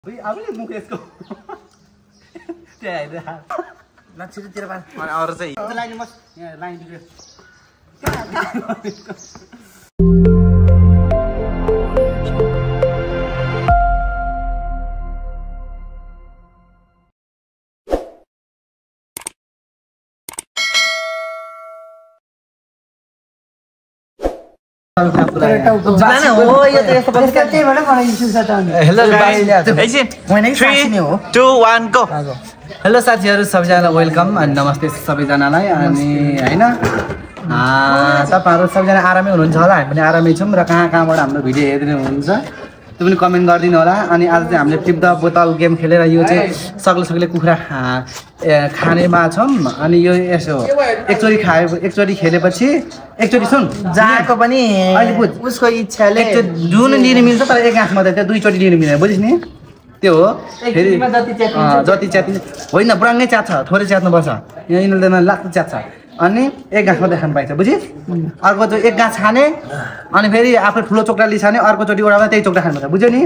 Apa Mukesku? Tidak ada. Nanti cerita apa? Mana orang saya? Itu lain mas, ya lain juga. Hello guys, 3, 2, 1 go. Hello साथीहरु सबैजनालाई welcome अनि नमस्ते सबैजनालाई अनि हैन तपाईहरु सबैजना आरामै हुनुहुन्छ होला हामी पनि आरामै छौं र कहाँबाट हाम्रो भिडियो हेर्दै हुनुहुन्छ त्यो पनि कमेन्ट गरिदिनु होला अनि आज चाहिँ हामीले टिप द बोतल गेम खेलेर यो चाहिँ सक्ले कुखुरा खानेमा छौं अनि यो यसो एकचोटी खेलेपछि एकचोटी सुन जाको पनि अहिले बुझ उसको इच्छाले जुन लिन मिल्छ तर एक आँख मात्रै दुई चोटी लिन मिल्दैन बुझिस् नि त्यो हो फेरि जति च्याति होइन बुराङ्गै च्यात्छ थोरै च्यात्नु पर्छ यहाँ यिनीहरुले लाग्छ च्यात्छ अनि एक गाँस मात्रै खान पाइन्छ बुझिस् अर्को चाहिँ एक गाँस खाने अनि फेरि आफै ठुलो चोक्रा लिछाने अर्को चोटी ओडाउँदा त्यही चोक्रा खानुपर्छ बुझ्यो नि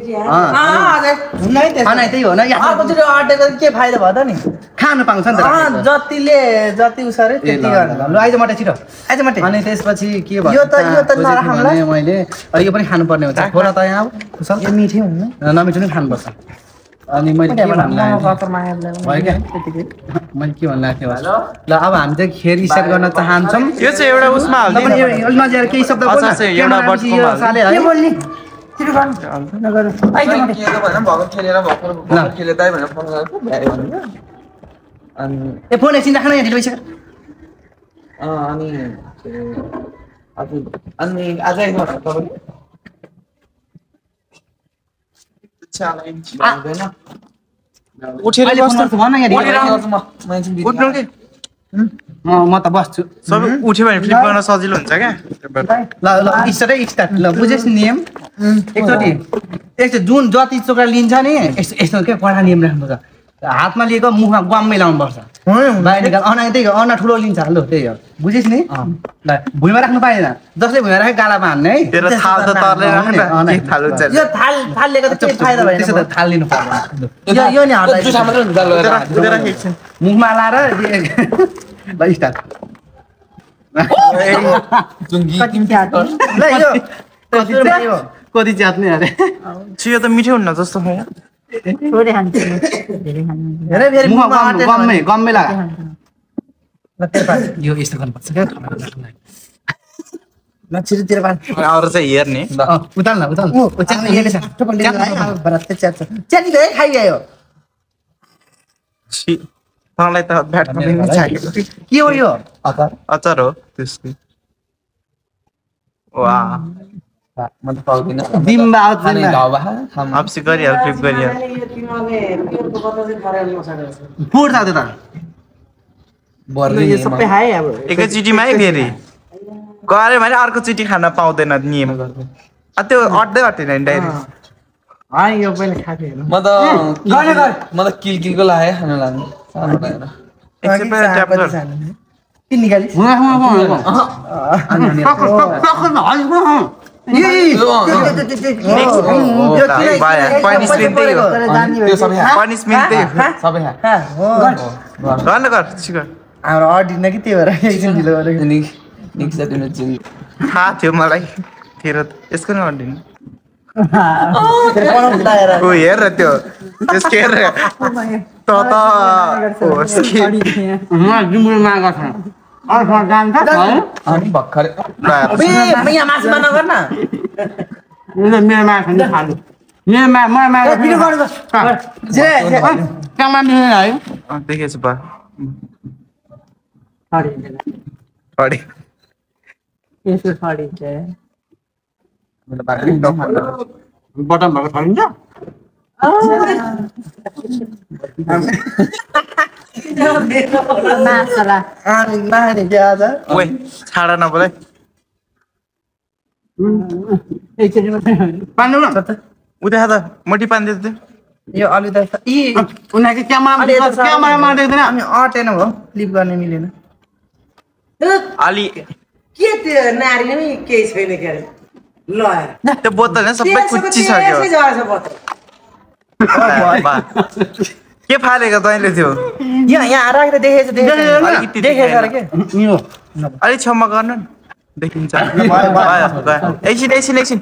त्यही हो न अर्कोचोटि अटेको के फाइदा भयो त नि खान पाउँछ नि त जतिले जति उसरे त्यति गर्नु ल आइज मटे छिटो आइज मटे अनि त्यसपछि के भयो यो त नराख्नुलाई मैले यो पनि खानु पर्ने हुन्छ थोडा त यहाँ कुशल यो मिठै हुन्न नमिठो नि खानुपर्छ अनि मैले के भन्नु मैले के भन्नु लाग्थ्यो ल अब हामी चाहिँ खेर स्टार्ट गर्न चाहन्छौँ यो चाहिँ एउटा उसमा हाल्दिनु यसमा चाहिँ केही शब्द बोल्न एउटा बटको साले के बोल्ने छिटो गर्नु नगर आइज मटे के भन्न भगत खेलेर भक्कर खेले दाइ भनेर फोन गरेको भ्यायो भने अनि ए फोन एकछिन राख्न यहाँ ढिलो भइसक्यो अनि अनि आज एक वर्ष तपाईँ उठेर बस्नु भन यहाँ उठ्नु के म त बस्छु सबै उठ्यो भने फ्लिप गर्न सजिलो हुन्छ क्या ल ल स्टार्ट ल बुझेस् नियम एकचोटि जुन जति चोक्रा लिन्छ नि यस्तो के कडा नियम राख्नुपर्छ हातमा लिएको मुखमा गम्मै लाउनु पर्छ बाहिर निकाल त्यही हो अन्ना ठुलो लिन्छ ल त्यही हो बुझिस् नि ल भुइँमा राख्नु पाएन जसले भुइँमा राखे गालामा हान्ने है तेरो थाल त तरले राख्नु के थाल हुन्छ यो थाल लिएको त के फाइदा भएन त्यसो त थाल लिनु पर्दैन यो नि हाल्दा जुसा मात्र हुन्छ मुखमा लाएर ल स्टार्ट जुङ्गी ल यो कति च्यात्ने अरे छियो त मिठो हुन्न जस्तो भयो थोरै खान्छु धेरै खान्छु धेरै फेरि मुखमा गम्मै लाग ल तेरो पास यो यस्तो गर्नुपर्छ क्या ठमाको राख्नुलाई ल छिटो तेरो पास अरू चाहिँ हेर्ने उताल न च्यात्ने हेर्ने छ बराबर च्यात्छ च्याति धेरै खाइगयो छि तँलाई त भ्याट पनि चाहिएको के हो यो अचार हो त्यसको वाह म त पाउँदिन बिम्बा आपसी गरिहाल फ्लिप गरिहाल फुट्छ त्यो त यो सबै खाए अब एकैचोटिमै फेरि गऱ्यो भने अर्को चोटि खान पाउँदैन नियम त्यो अट्दै अट्दैन नि डाइरेक्ट यो पनि खाथे म त किलको लाग्यो खान लाग्नु एकछिन पहिला ट्याप गर किन निकालिस पनिसमेन्ट गर्न गर सिकर हाम्रो अडिन कि त्यही भएर एकछिन ढिलो गरेको थाहा थियो मलाई तेरो यसको नि अडिन बनाउँदा हेर त्यो त्यसको हेर भर्खर यहाँ मासुमा नगर न देखेछु बा बटम भएको ठगिन्छ छाडा नबोले उता त मोटी पानी दिएको थियो यो अलि त उनीहरूको क्यामेरामा देख्दैन अनि अटेन भयो फ्लिप गर्ने मिलेन अलि के त्यो नारीले पनि केही छैन के अरे ल त्यो बोतल सबै कुच्चिसक्यो के फालेको तैँले थियो यहाँ राखेर देखेछ र के अलिक क्षमा गर्नु न देखिन्छ एकछिन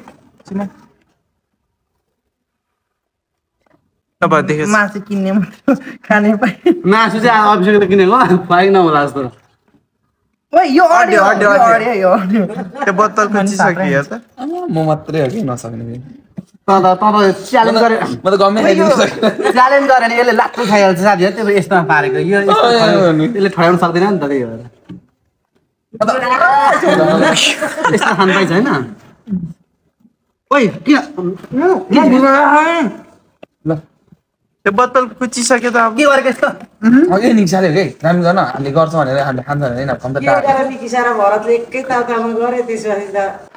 अब देखेछ मासु किन्ने खाने पाइ मासु चाहिँ अभिषेक त किनेको पाइ नहोला जस्तो ओइ यो अड्यो, अड्यो, अड्यो। यो अड्यो त्यो बोतल खुचिसक्यो त म मात्रै हो कि नसक्ने च्यालेन्ज गरे म त गम्मै खाइदिनु सक्दिनँ च्यालेन्ज गरेर यसले लात्तु खाइहाल्छ साथी त्यो यस्तोमा पारेको यो यसले ठड्याउन सक्दैन नि त त्यही भएर यस्तो खान पाइन्छ होइन ओइ किन त्यो बोतल कुचिसक्यो त अब के गरेको यस्तो अघि निक्साले हो कि दामी गर्न हामीले गर्छौँ भनेर हामीले खान्छ भनेर होइन कम त किसारा भरतले एकै तातामा गरे त्यसपछि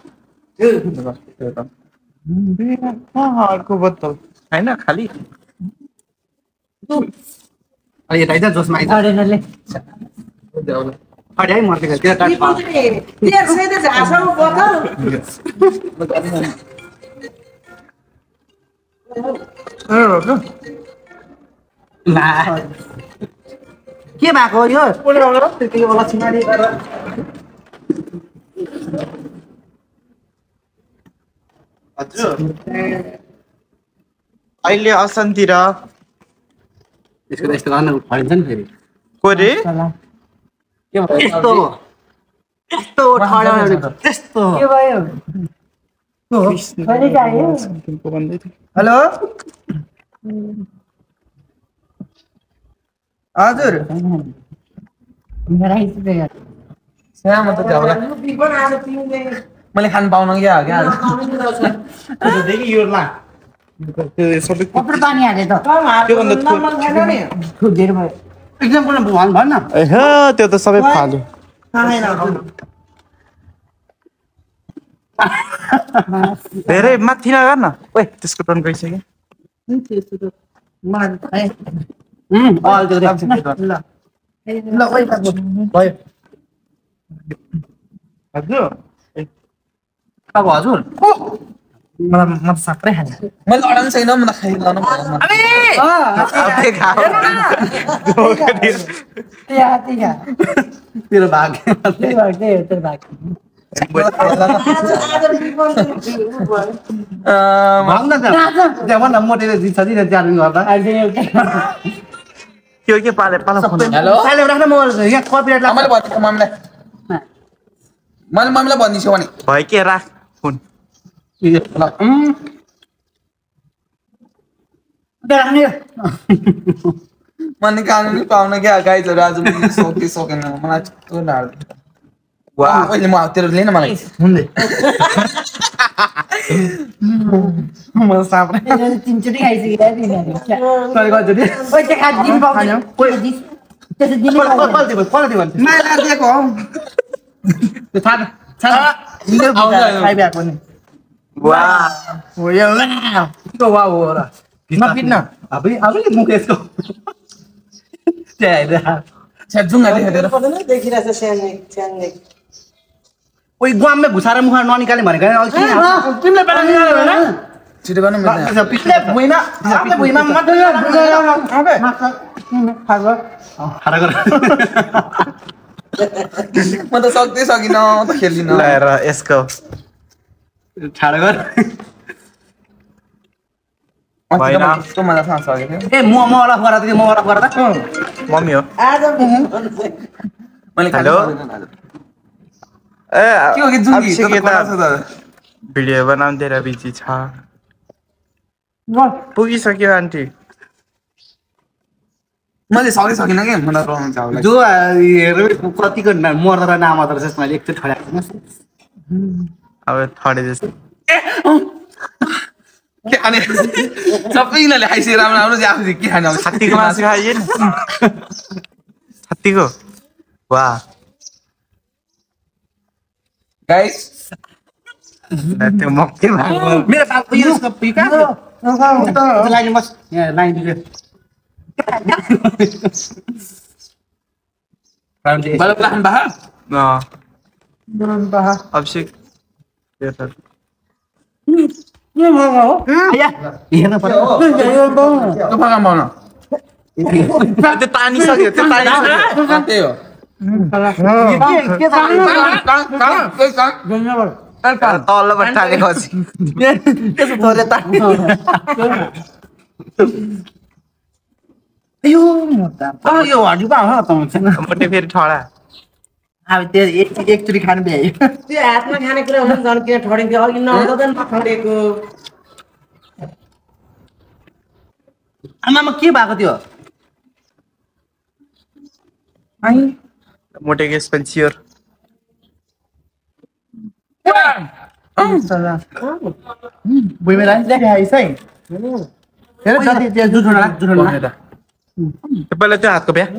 त अर्को बोतल होइन खालि अलि यता आइज जोसमा आइज अडेनले अडे है मर्दै गयो त्यो तेल सहित झासामा बोतल ला के भएको यो त्यति बेला छिनाडी गरेर हजुर अहिले अशान्ति र यसको त यस्तो गर्न फडिन्छ नि फेरि को रे यस्तो यस्तो ठड्याउने यस्तो के भयो कहिले चाहियो हेलो हजुर सानो त त्यो होला मैले खानु पाउन क्या हो क्या यो ला त्यो सबै कपडा पानी हाले त धेरै भयो एक्जाम्पल भन न त्यो त सबै फाल्यो धेरै माथि नगर न ओइ त्यसको टर्न गइसक्यो भयो हजुर अब हजुर मलाई म त साप्रै खान्छ मैले अडाउनु छैन म त खाइदिनु तेरो भाग्य मोटेर जित्छ नि च्यालेन्ज गर्दा त्यो के पाले पाला हेलो राख्न म यहाँ कपिराइट मैले भनिदिएको मम्मीलाई भनिदिन्छु भने भयो के राख फोन म निकाल्नु नि पाउन क्या गाइजहरू आज सकेन मलाई कस्तो ढाड अहिले म तेरो लिएन मलाई म साप्रै तिनचोटि खाइसकेर देखिरहेछ स्यान्ने ओइ ग्वाममै घुसाएर मुख ननिकाल्ने भनेको छिटो गर्नु म त सक्दै सकिनँ त खेल्दिनँ लगाएर यसको छाडो गर कस्तो मजासँग सकेको थियो ए म अफ गरा म अफ गरा मम्मी हो मैले हेलो ए के हो कि जुङ्गी अभिषेक त यता भिडियो बनाउँदै बिजी छ पुगिसक्यो आन्टी मैले सकै सकिनँ कि मलाई प्रब्लम छ होला जो हेरेर कतिको मर्दा नाम तर चाहिँ मैले एकचोटि ठड्याएको अब थडे जस्तो के अनि सबै यिनीहरूले खाइसकेर राम्रो राम्रो चाहिँ आफू के खाने अब छात्तीको मासु खाइए नि छात्तीको वाह गाइस त्यो मक्कै मेरो बाबु यो लाइन बस यहाँ लाइन दियो बल्ल राख्नु बाहा अभिषेक हेर्न पर्यो त्यो फर्काम पाउन त्यो तानिसक्यो त्यो तानिसक्यो त्यही हो तल्लोबाट टालेपछि यो हड्डी पो आउँछ मोटे फेरि ठडा अब त्यो एकचोटि खानु भ्यायो त्यो हातमा खाने कुरा हुन्छ झन् किन ठडिन्थ्यो अघि नहुँदा त नठडेको आमामा के भएको थियो मोटे गेस पनि स्योर बुइमे राखेको आइस है हेर जति त्यो जुठो नला पहिला त्यो हातको भ्या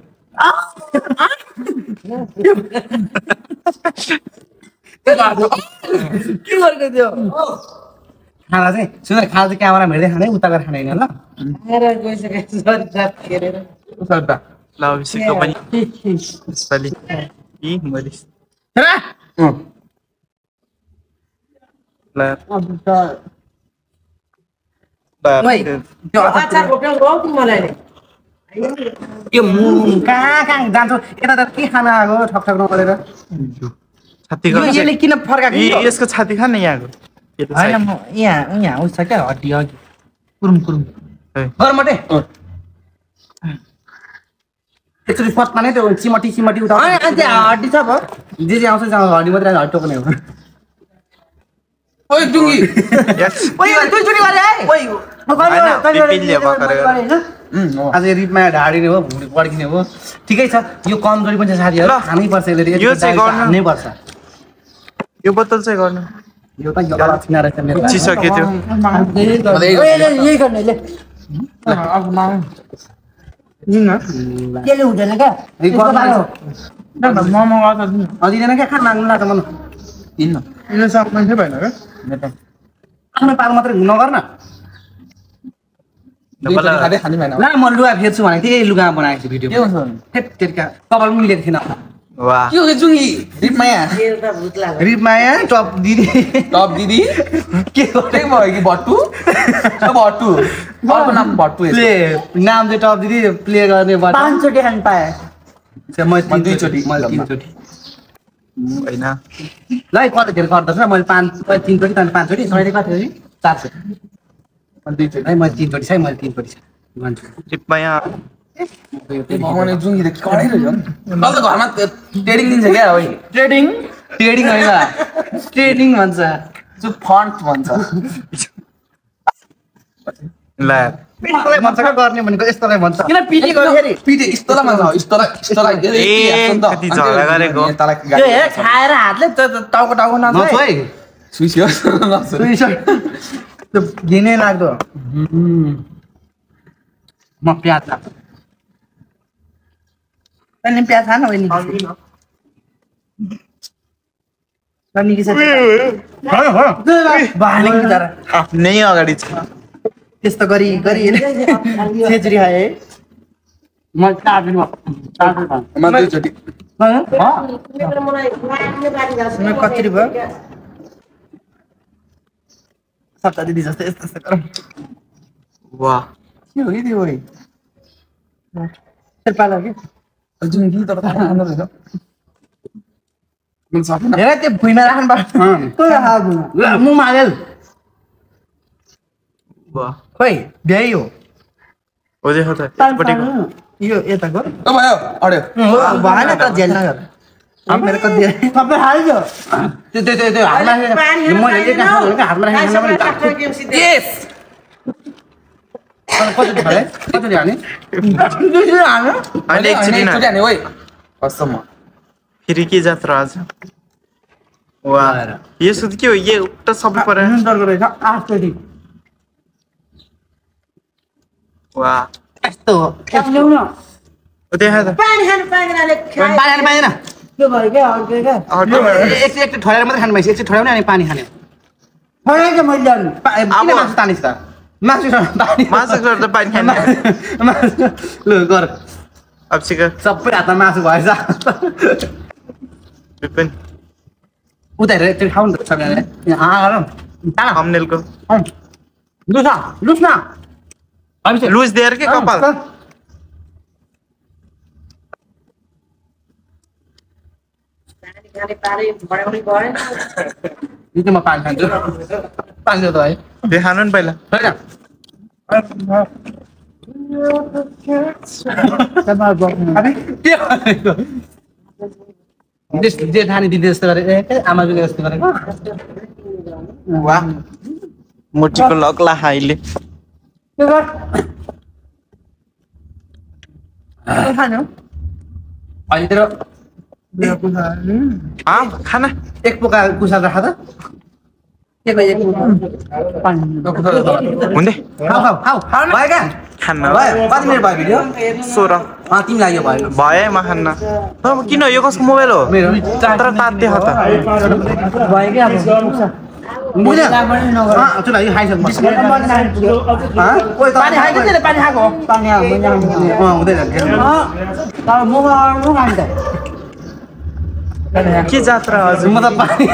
के गरेको थियो खाना चाहिँ सुन खाना चाहिँ क्यामेरा हेर्दै खाने उता गरेर खाने होइन ल आएर गइसकेको सरी साथ हेरेर ल अभिषेकको पनि यसपालि मरिस ल त्यो अचार खोप्याउ गयो कि मलाई नि यो कहाँ जान्छ यता त के खाना आएको ठकठक नगरेर छाती यसले किन फर्काएको यसको छाती खा न यहाँको होइन म यहाँ उस छ क्या हड्डी अघि कुरुम गर मात्रै एकचोटि पत्ता नै त्यो चिमटी उता हड्डी छ भयो जे आउँछ हड्डी मात्रै हड्डी टोक्ने हो ओइ डुङ्गी आज रिपमा ढाडिने हो भुँडी पड्किने हो ठिकै छ यो कमजोरी पनि छ साथीहरू खानै पर्छ यो चाहिँ गर्नु नै पर्छ यो बोतल चाहिँ गर्नु यो त छिना रहेछ मेरो उठिसक्यो त्यो यही गर्ने ले केले हुँदैन क्या अदिँदैन क्या खाना माग्नु लाग्छ मलाई किन सक्ने थियो भएन क्या आफ्नो पालो मात्रै नगर न खाने भएन ल म लुगा फेर्छु भनेको थिएँ लुगा बनाएको छु भिडियो के हुन्छ तेरिका कपाल पनि मिलेको थिएन वाह के हो जुङ्गी रिपमाया एउटा भूत लाग्यो रिपमाया टप दिदी टप दिदी के के भयो कि भट्टु भट्टु अर्को नाम भट्टु प्ले नाम चाहिँ टप दिदी प्ले गर्ने 5 चोटि खान पाएँ मैले 2 चोटि मैले 3 चोटि होइन ल कतिखेर गर्दछ मैले 3 चोटि त्यहाँदेखि 5 चोटि सहिले कति चोटि 4 चोटि दुई चोटि है मैले 3 चोटि छ मैले 3 चोटि भन्छु टिपमा यहाँ भगवान् जुङ्गी त कडै रहेछ नि ल त घरमा ट्रेडिङ दिन्छ क्या है ट्रेडिङ होइन ट्रेडिङ भन्छ जो फन्ट भन्छ ल यस्तोलाई भन्छ क्या गर्ने भनेको यस्तोलाई भन्छ किन पिटी गर्दाखेरि पिटे यस्तोलाई भन्छ यस्तोलाई कति झगडा गरेको त्यो हेर खाएर हातले टाउको नछ है सुइस्यो त्यो घिनै लाग्दो म प्याज लाग्छ तैँले प्याज खान होइन आफ्नै अगाडि छ त्यस्तो गरी छेचुरी खाएँ है म दुईचोटि कचुरी भयो सप्ताह दिदी जस्तै यस्तो गरौँ वाह के हो कि त्यो शेर्पालो कि जुङ्गी तर खाँदो रहेछ मैले सकिनँ हेर त्यो भुइँमा राख्नु पर्छ मुखमा हालेल वाह खोइ भ्याइ हो हो देखो त एकपट्टिको यो यताको भयो अड्यो भएन त झेल नगर मेरो कति सबै हाल्यो त्यो हातमा मैले हातमा कति हाने अहिले एकचोटि हाने ओइ कसम फेरि के जात्रा आज वाह यसो त के हो यो त सबै परे रहेछ 8 चोटि वाह यस्तो हो ल्याउन देखा त पानी खानु पाएन त्यो भयो क्या अर्को क्या एकचोटि ठोरेर मात्रै खानु भएपछि एकचोटि ठोऱ्याउने अनि पानी खाने ठोरेको मैले ल्याउनु किन मासु तानिस् त मासु त पानी खाने ल गर अब सिका सबै हातमा मासु भएछ पनि उता हेरेर त्यो खाउँ न सबैजनाले यहाँ गरौँ थम्बनेलको लुस न अभिषेक लुज दिएर के कपाल यो म पानी खान्छु पानी त है देखाउनु नि पहिला जे ठानी दिदी जस्तो गरे आमाजुले जस्तो गरेको वाह मोटीको लग्ला हाइले अहिले तेरो खाना एक पोका कुसा राख त हुँदै भयो क्या खान्न कति मिनट भयो भिडियो 16 तिमीलाई यो भयो भयो म खान्न किन यो कसको मोबाइल हो मेरो तर तात्ते हो त भयो क्या चुला यो खाइसक्नु पानी खाएको त्यसले पानी खाएको पानी हुँदैन तर म खान्छ के जात्रा हजुर म त पानी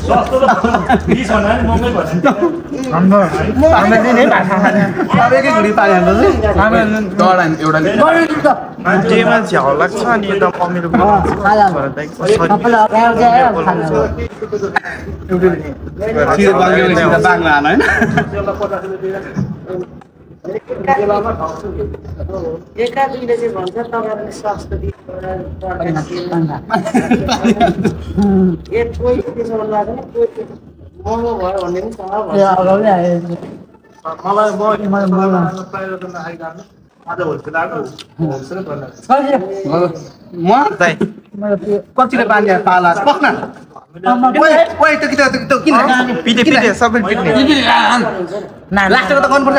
एकै घुडी पानी जेमा झ्याउ लाग्छ अनि यता मम्मीले बाङ्ला हान होइन एका दुईले चाहिँ भन्छ तपाईँहरूले स्वास्थ्य कोही त्यसो लाग्दैन कोही महँगो भयो भन्ने पनि कतिले पानी पाला पक्न पिटे पिटे सबै पिट्ने लास्टको त गर्नुपर्छ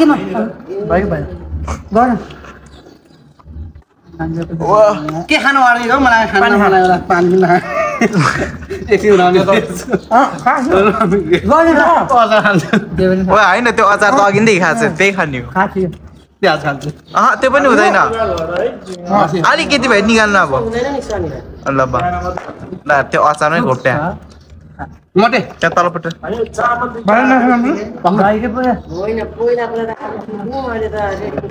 के खानु अरे हो मलाई खाना पानी होइन त्यो अचार त अघिदेखि खाएको छ त्यही खाने हो प्याज खान्छु त्यो पनि हुँदैन अलिकति भए निकाल्नु अब हुँदैन नि शनिबार ल ल त्यो अचारमै घोप्ट्या मोटे त्यहाँ तलपट्टि होइन पहिलाको त अहिले त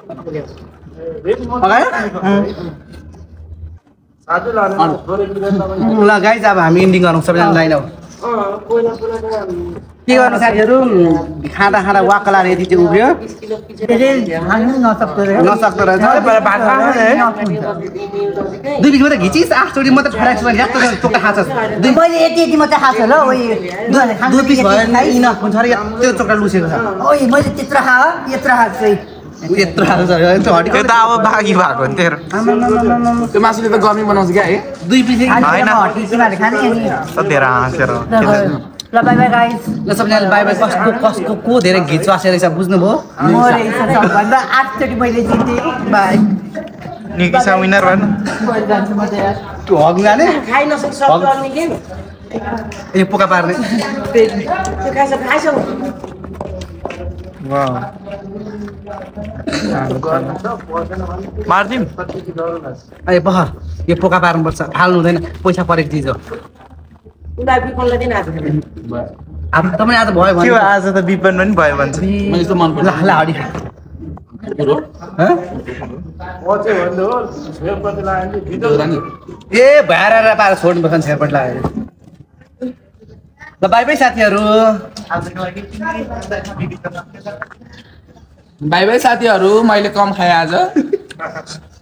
ल गाइज अब हामी इन्डिङ गरौँ सबैजना लाइन हो पहिला त के गर्नु साथीहरू खाँदा खाँदा वाक्क लाएर यति चाहिँ उभियो 20 किलो नसक्दो रहेछ दुई बिच मात्रै घिचिस 8 चोटि मात्रै फराक्स यात्रा टोक्टा खाँछस् मैले यति मात्रै खाएको ल दुई पिस भयो इनफ हुन्छ अरे त्यो चोक्टा लुसेको छ ओइ मैले त्यत्रो यत्रो खाएको यत्रो खाएको छ त्यो हड्डी त्यो त अब बाँकी भएको नि तेरो त्यो मासुले त गर्मी बनाउँछ क्या है दुई पिस होइन। खाने सधैँ हाँसेर ल बाई बाई गाइस ल सबैजनाले बाई बाई कसको को धेरै घिचवासे रहेछ बुझ्नुभयो म रहेछ सबभन्दा 8 चोटि मैले जितेँ बाई निकिसा विनर भएन त्यो हग्नु जाने खाइ नसक्छ सब गर्ने के ए पोका पार्ने त्यो खाइसक्नु मार्दिम ए बह यो पोका पार्नुपर्छ फाल्नु हुँदैन पैसा परेको चिज हो उनीहरू बिपनलाई दिन आज अब तपाईँ आज भयो के भने हो आज त विपन पनि भयो भन्छ मैले यस्तो मन पर्छ ल हडी ए भएर पाएर छोड्नुपर्छ छेरपट लाग्यो ल बाई बाई साथीहरू बाई बाई साथीहरू मैले कम खाएँ आज